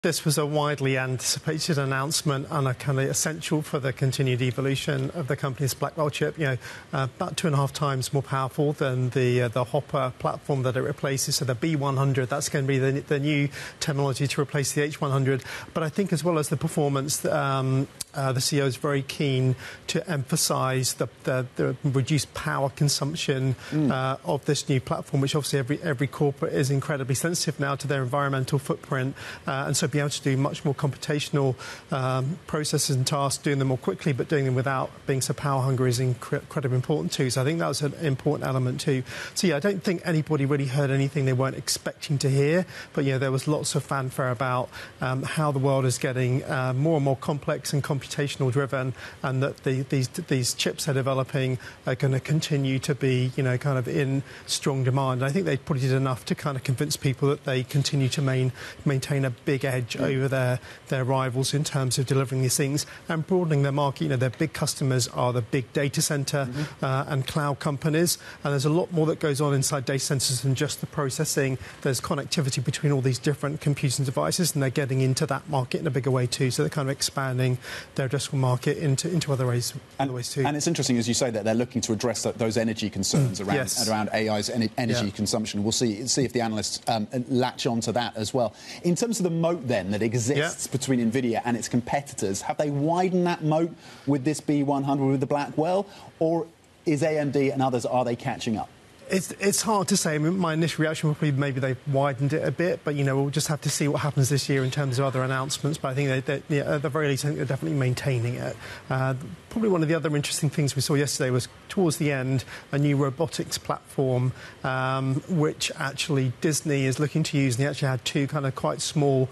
This was a widely anticipated announcement and a kind of essential for the continued evolution of the company's Blackwell chip. About 2.5 times more powerful than the Hopper platform that it replaces. So the B100, that's going to be the new technology to replace the H100. But I think as well as the performance, the CEO is very keen to emphasise the reduced power consumption of this new platform, which obviously every corporate is incredibly sensitive now to their environmental footprint, and so be able to do much more computational processes and tasks, doing them more quickly, but doing them without being so power hungry is incredibly important too. So I think that was an important element too. So yeah, I don't think anybody really heard anything they weren't expecting to hear, but yeah, there was lots of fanfare about how the world is getting more and more complex and computational driven, and that these chips they're developing are going to continue to be, kind of in strong demand. And I think they probably did enough to kind of convince people that they continue to maintain a big edge over their rivals in terms of delivering these things and broadening their market. Their big customers are the big data center and cloud companies, and there's a lot more that goes on inside data centers than just the processing. There's connectivity between all these different computing devices, and they're getting into that market in a bigger way too. So they're kind of expanding their addressable market into other ways too. And it's interesting, as you say, that they're looking to address those energy concerns around AI's energy consumption. We'll see if the analysts latch onto that as well. In terms of the moat then that exists between Nvidia and its competitors, have they widened that moat with this B100, with the Blackwell, or is AMD and others, are they catching up? It's hard to say. I mean, my initial reaction would be maybe they've widened it a bit, but, we'll just have to see what happens this year in terms of other announcements. But I think at the very least, I think they're definitely maintaining it. Probably one of the other interesting things we saw yesterday was, towards the end, a new robotics platform, which actually Disney is looking to use. And they actually had two kind of quite small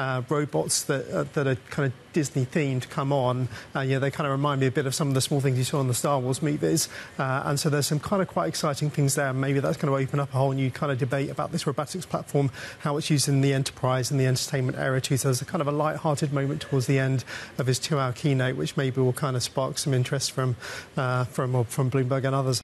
robots that are kind of Disney-themed come on. They kind of remind me a bit of some of the small things you saw in the Star Wars movies. And so there's some kind of quite exciting things there. Maybe that's going to open up a whole new kind of debate about this robotics platform, how it's used in the enterprise and the entertainment area too. So there's a kind of a light-hearted moment towards the end of his 2-hour keynote, which maybe will kind of spark some interest from Bloomberg and others.